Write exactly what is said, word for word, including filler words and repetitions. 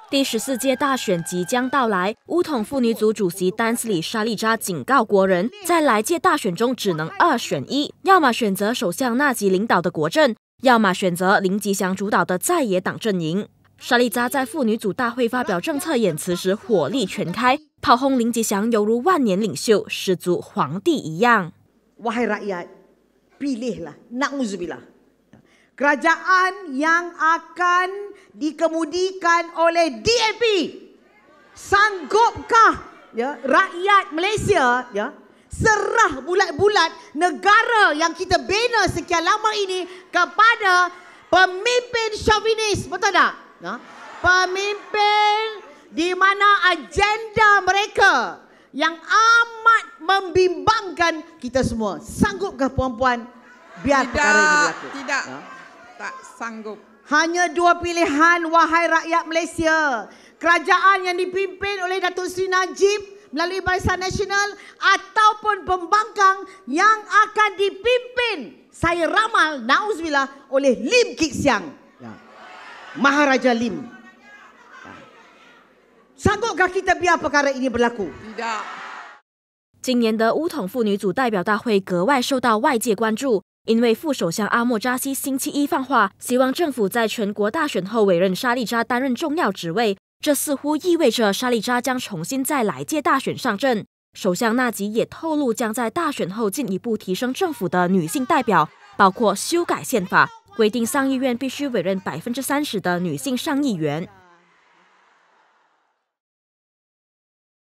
第十四届大选即将到来，巫统妇女组主席丹斯里沙利扎警告国人，在来届大选中只能二选一，要么选择首相纳吉领导的国阵，要么选择林吉祥主导的在野党阵营。沙利扎在妇女组大会发表政策演辞时火力全开，炮轰林吉祥犹如万年领袖，失足皇帝一样。 Wahai rakyat, pilihlah, na'udzubillah. Kerajaan yang akan dikemudikan oleh D A P, sanggupkah ya, rakyat Malaysia ya, serah bulat-bulat negara yang kita bina sekian lama ini kepada pemimpin chauvinis, betul tak? Ya? Pemimpin di mana agenda mereka yang amat membimbangkan kita semua. Sanggupkah puan-puan biar tidak, perkara ini berlaku? Tidak, ya? tak sanggup. Hanya dua pilihan, wahai rakyat Malaysia. Kerajaan yang dipimpin oleh Datuk Seri Najib melalui Barisan Nasional ataupun pembangkang yang akan dipimpin, saya ramal, na'udzubillah, oleh Lim Kit Siang, ya. Maharaja Lim. Ya. Sanggupkah kita biar perkara ini berlaku? Tidak. 今年的巫统妇女组代表大会格外受到外界关注，因为副首相阿莫扎西星期一放话，希望政府在全国大选后委任沙利扎担任重要职位，这似乎意味着沙利扎将重新在来届大选上阵。首相纳吉也透露，将在大选后进一步提升政府的女性代表，包括修改宪法，规定上议院必须委任百分之三十的女性上议员。